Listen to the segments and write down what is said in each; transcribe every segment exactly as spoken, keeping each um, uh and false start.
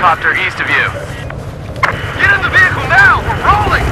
helicopter east of you. Get in the vehicle now! We're rolling!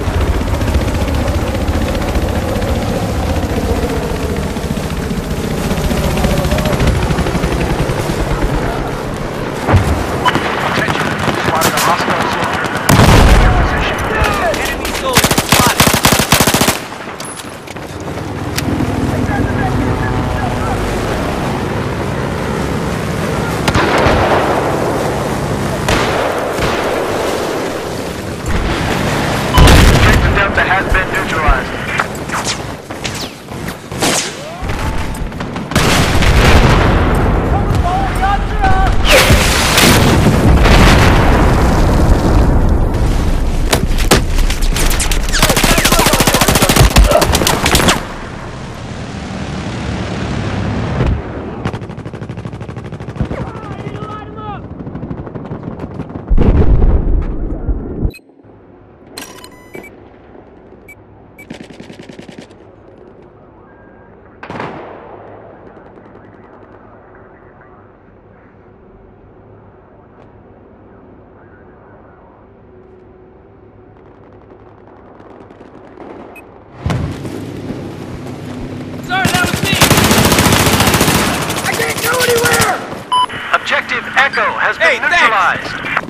Objective Echo has been hey, neutralized.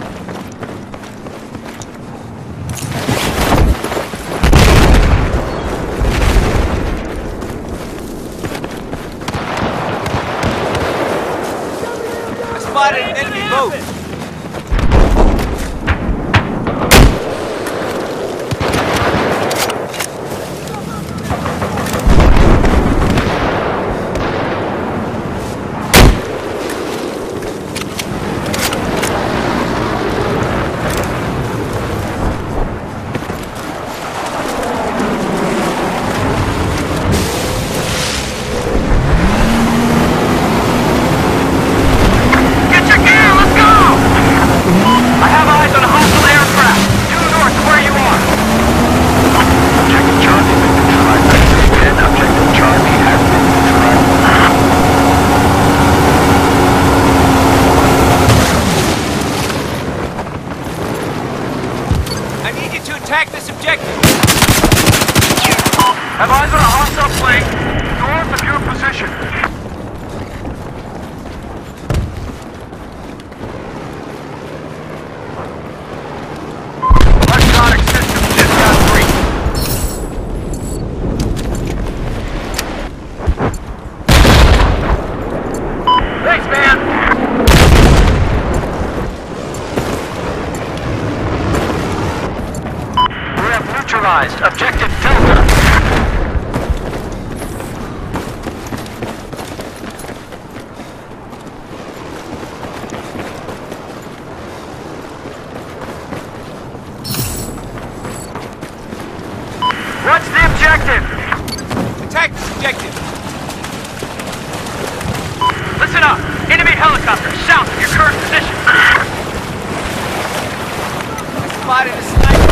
I spotted an enemy boat. Attack this objective! Have eyes on a hostile plane north of your position. Electronic system just got free. Thanks, man! Neutralized Objective Delta. What's the objective? Attack this objective. Listen up. Enemy helicopter south of your current position. I spotted a sniper.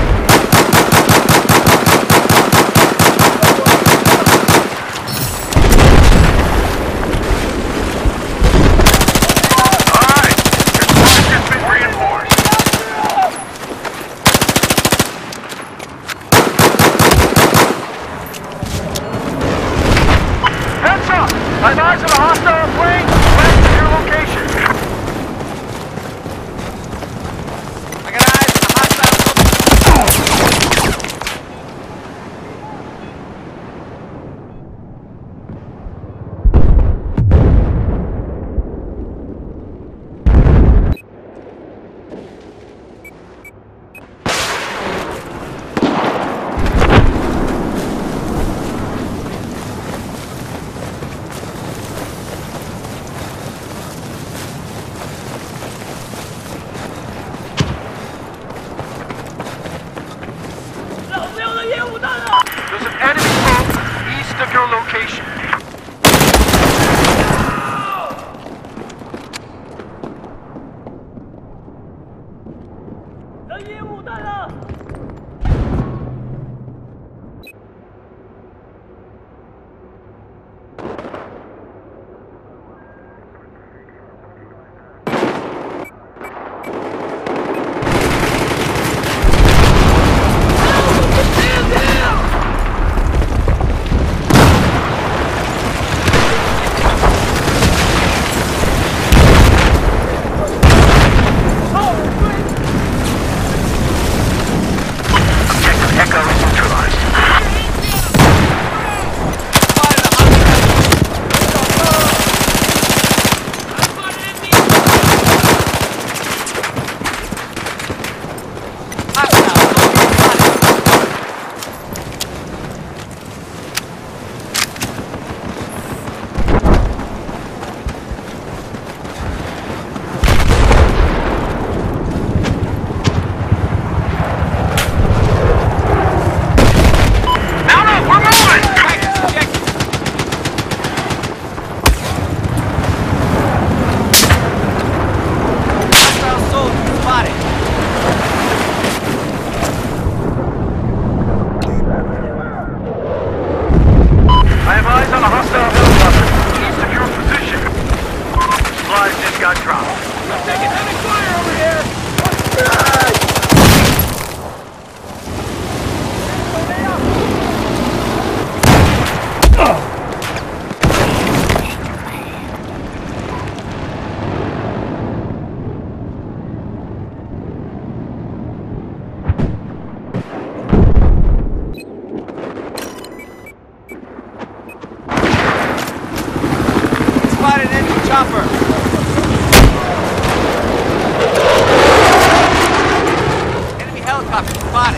I've eyes on a hostile plane west of your location. I got eyes on a hostile chopper! Enemy helicopter spotted!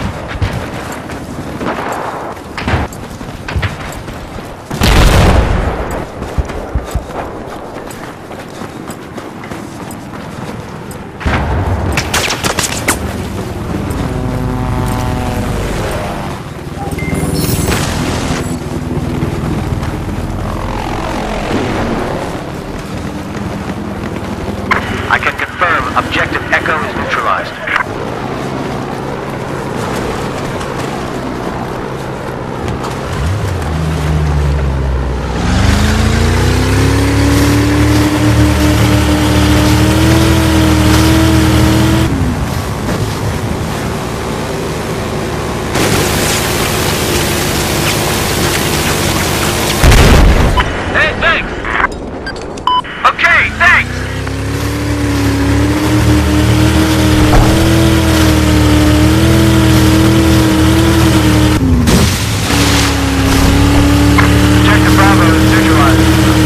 I can confirm objective Echo is neutralized. Hey, thanks! Okay, thanks! Objective Bravo is neutralized.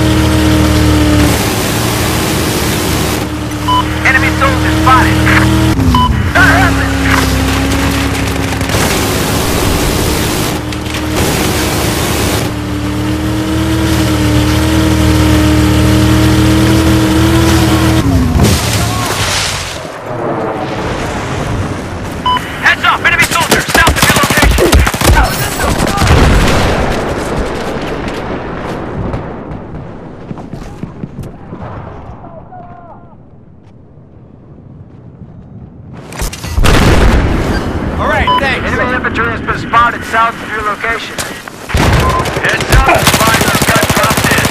Enemy soldier spotted. Not happening. Heads up, enemy soldier, south of your location. All right, thanks. Enemy infantry has been spotted south of your location. Heads up, find the gun dropped in.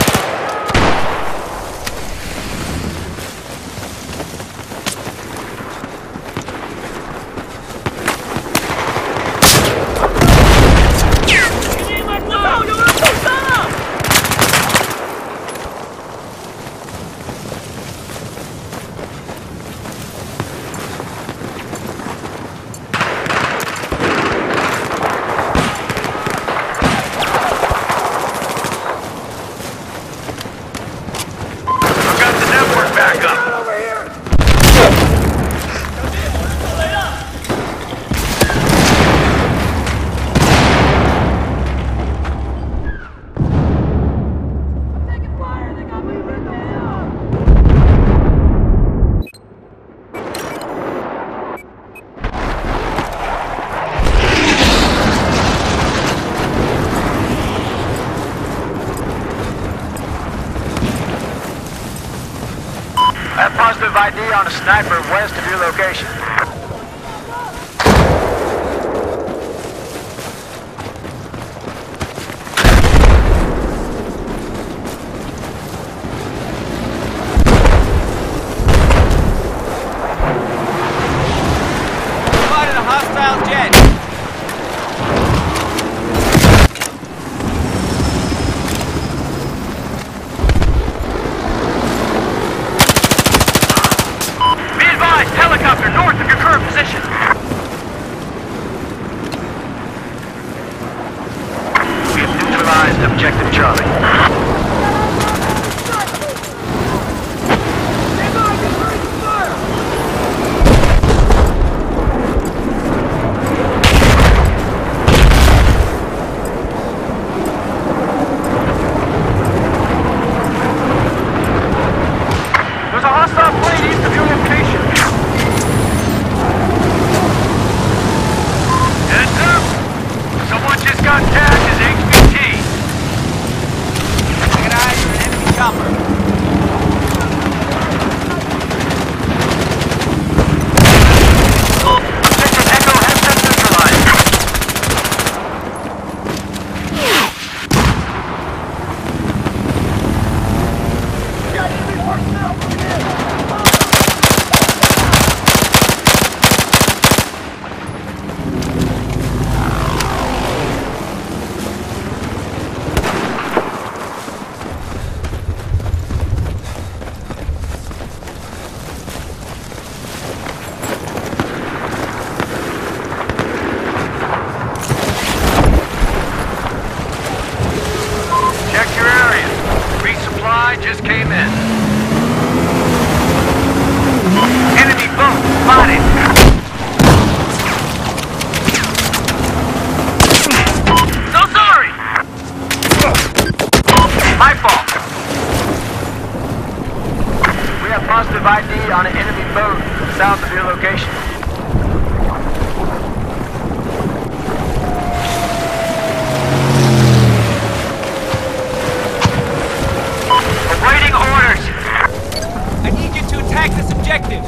I've got the network back up. I have positive I D on a sniper west of your location. Spotted a hostile jet! Be advised, helicopter north of your current position. We have neutralized objective Charlie. There's a hostile plane east of your location. Heads up! Someone just got tagged as H V T. I got eyes on an enemy chopper. Objective Echo has been neutralized. Check your area. Resupply just came in. spotted. So sorry. My fault. We have positive I D on an enemy boat south of your location. Awaiting orders. I need you to attack this objective.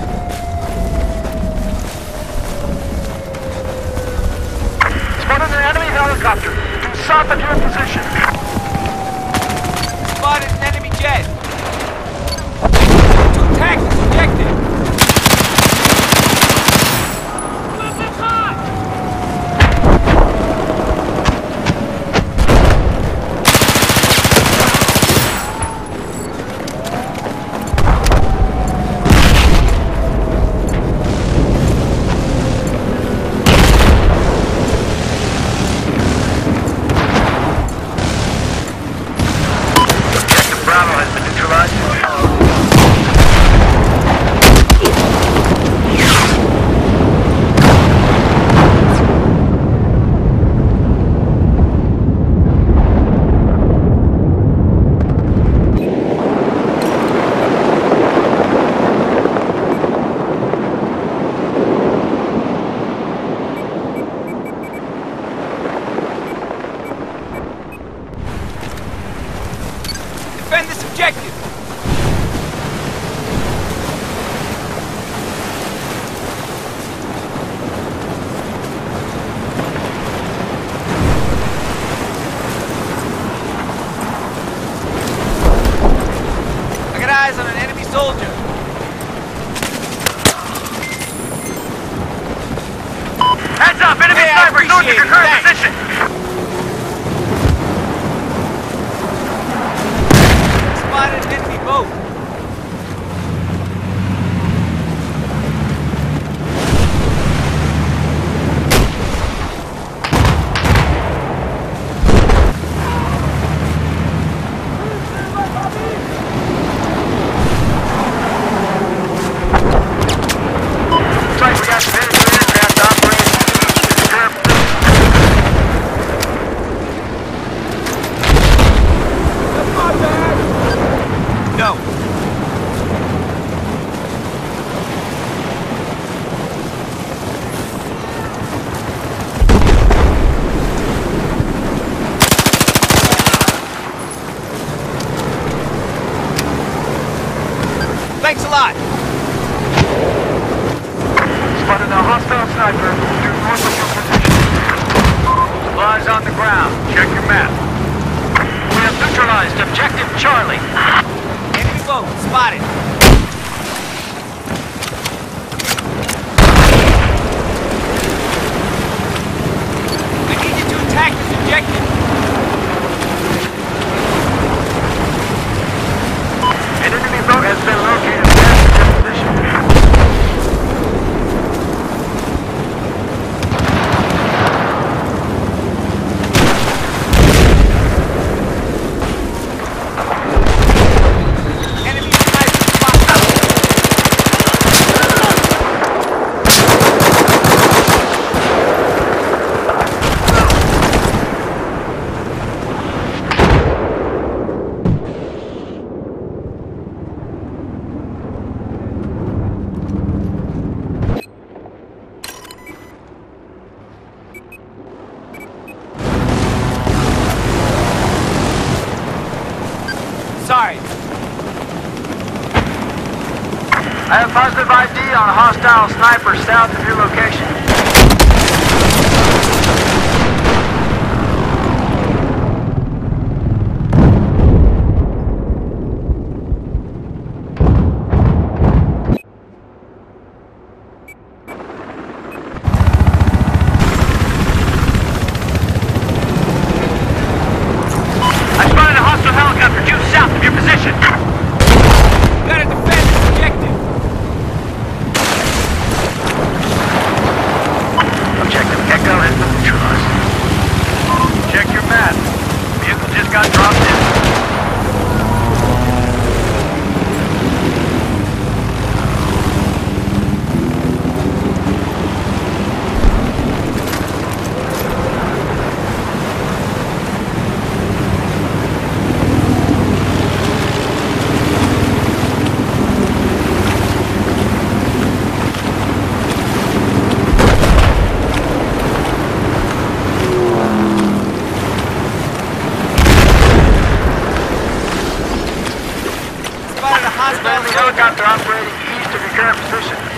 Spotted an enemy helicopter due south of your position. Spotted an enemy jet. To attack this objective. Bravo has been neutralized. Defend this objective. I got eyes on an enemy soldier. Heads up! Enemy Hey, I sniper north of appreciate your it. current Thanks. position! Spotted an enemy boat. Looks like we got military aircraft operating in the current position. No. Thanks a lot. Spotted a hostile sniper due north of your position. Supplies on the ground. Check your map. We have neutralized objective Charlie. Enemy boat spotted. I need you to attack this objective. An enemy boat has been located west of your position. Enemy sniper spotted. Sorry. I have positive I D on a hostile sniper south of your location. I spotted a hostile helicopter due south of your position. Gotta defend this objective. helicopter operating east of your current position.